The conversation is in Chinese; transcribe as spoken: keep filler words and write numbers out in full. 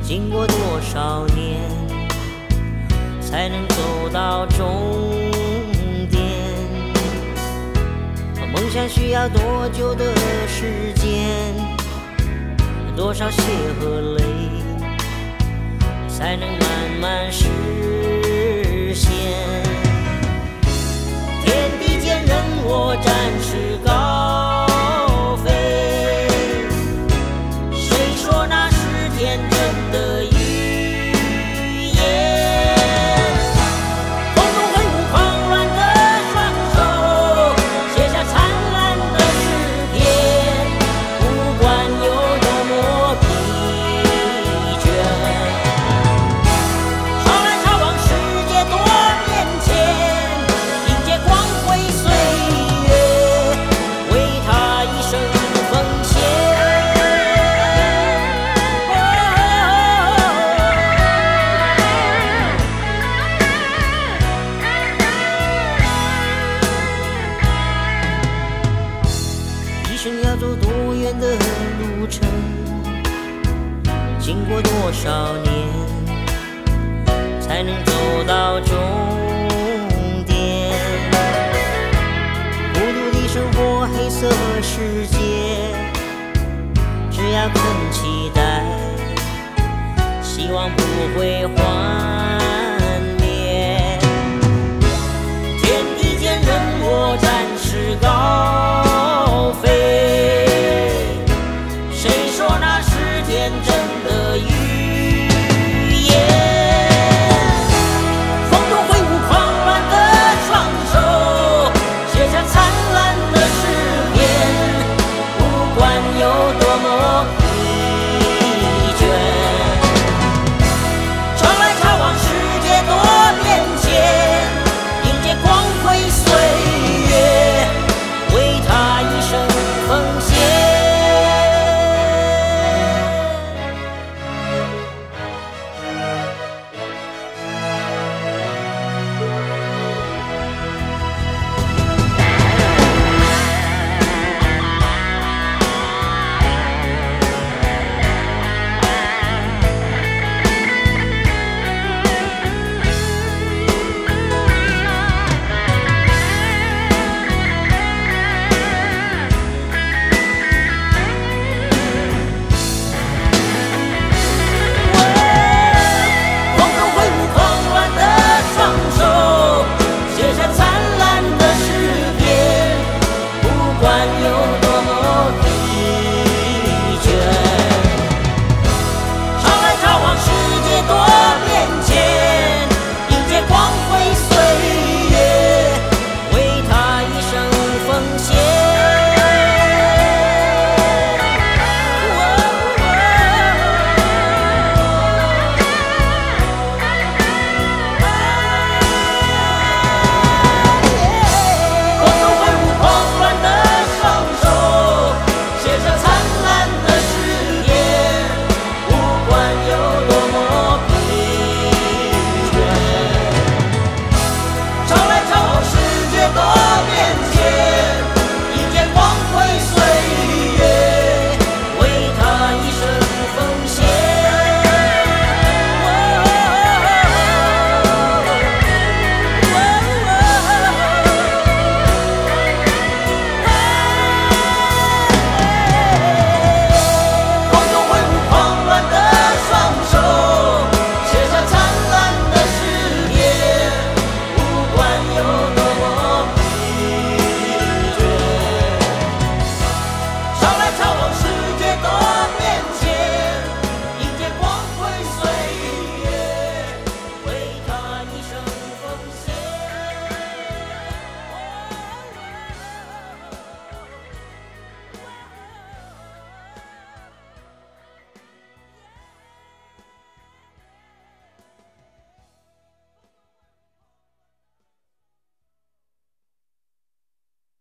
经过多少年，才能走到终点？梦想需要多久的时间？多少血和泪，才能慢慢实现？天地间，任我展翅高飞。谁说那是天真的语言？风中挥舞狂乱的双手，写下灿烂的诗篇。不管有多么疲倦，潮来潮往，世界多变迁，迎接光辉岁月，为他一生奉献。一生要走多远的路程？经过多少年，才能走到终点？孤独的生活，黑色世界，只要肯期待，希望不会幻灭。天地间，任我展翅高飞。谁说那是天真？